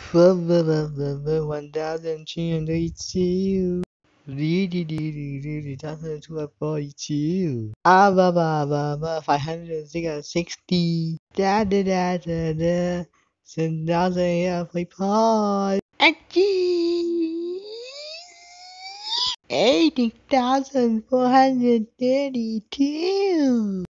1382. 2042. 560. Da da da da da. 7,045. 80,432.